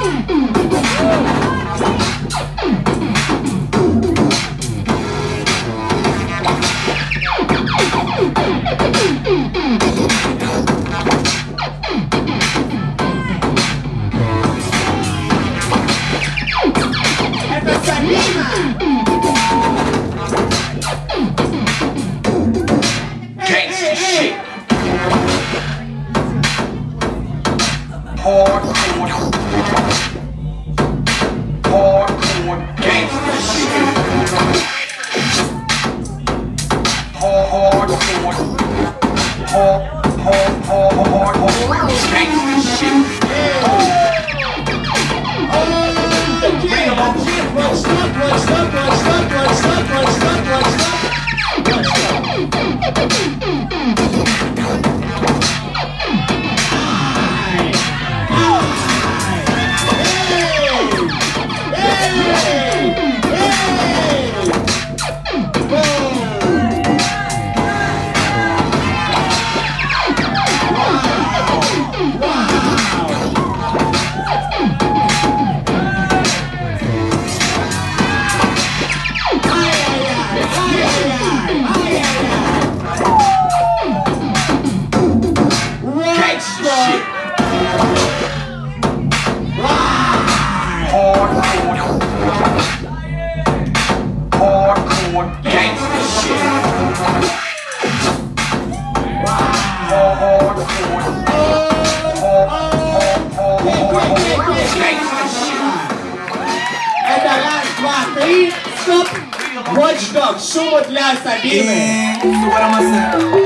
Gangsta shit. Hardcore. Hardcore gangsta shit. Hardcore. Hardcore gangsta shit. Hardcore gangsta shit. Hardcore gangsta shit. And the last one, stop. Watch Dogs, sumod last sa dime. So what am I saying?